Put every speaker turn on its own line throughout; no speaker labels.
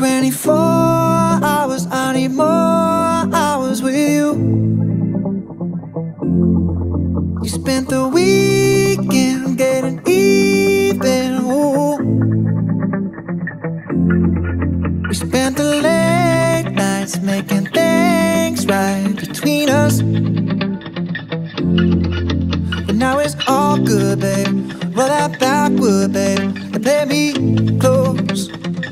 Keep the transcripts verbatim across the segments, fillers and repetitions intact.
twenty-four hours, I need more hours with you. You spent the weekend getting even, ooh. We spent the late nights making things right between us. But now it's all good, babe. Roll that Backwood, babe, and play me close.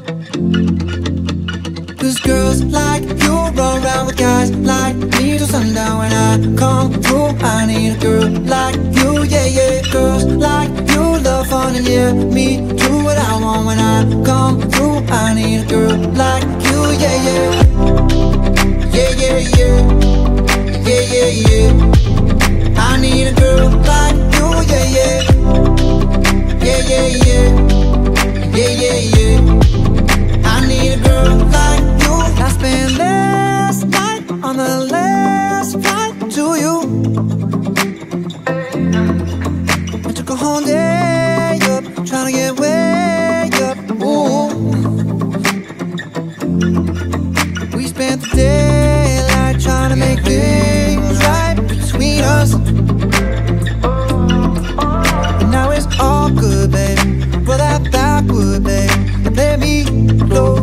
Cause girls like you run around with guys like me till sundown. When I come through, I need a girl like you, yeah, yeah. Girls like you love fun and yeah, me do what I want. When I come through, I need a girl like you, yeah, yeah. Yeah, yeah, yeah. Yeah, yeah, yeah. I need a girl like you, yeah, yeah. Yeah, yeah, yeah. Yeah, yeah, yeah. I need a girl like you. I spent last night on the last flight to you. I took a whole day up, trying to get way up, ooh. We spent the daylight trying to make things right between us. And now it's all good, babe. Roll that Backwood, babe, and play me close.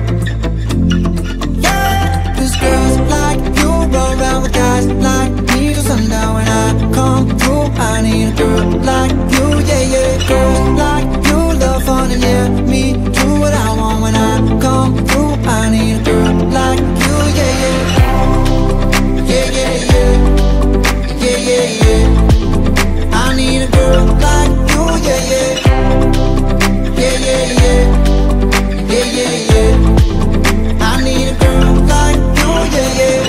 Guys like me till sundown. When I come through, I need a girl like you, yeah, yeah. Girls like you love fun and yeah, me do what I want. When I come through, I need a girl like you, yeah, yeah. Yeah, yeah, yeah. Yeah, yeah, yeah. I need a girl like you, yeah, yeah. Yeah, yeah, yeah. Yeah, yeah, yeah. I need a girl like you, yeah, yeah.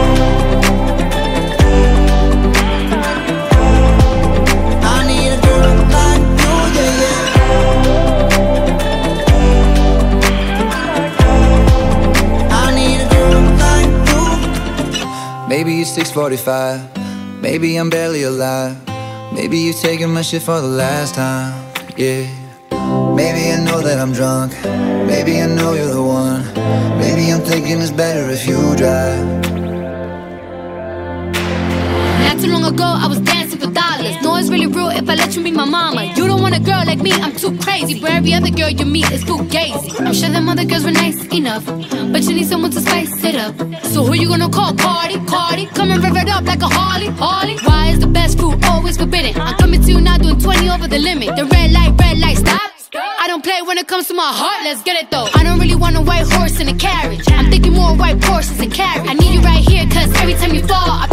Maybe it's six forty-five, maybe I'm barely alive. Maybe you're taking my shit for the last time, yeah. Maybe I know that I'm drunk, maybe I know you're the one. Maybe I'm thinking it's better if you drive.
Not too long ago, I was dancing for dollars. No, it's really real if I let you meet my mama. You don't want a girl like me, I'm too crazy. Where every other girl you meet is too gazy. I'm sure them other girls were nice enough, but you need someone to spice it up. So who you gonna call? Cardi, Cardi. Come and rev it up like a Harley, Harley. Why is the best fruit always forbidden? I'm coming to you now doing twenty over the limit. The red light, red light, stop. I don't play when it comes to my heart, let's get it though. I don't really want a white horse in a carriage. I'm thinking more white horses and carriage. I need you right here, cause every time you fall, I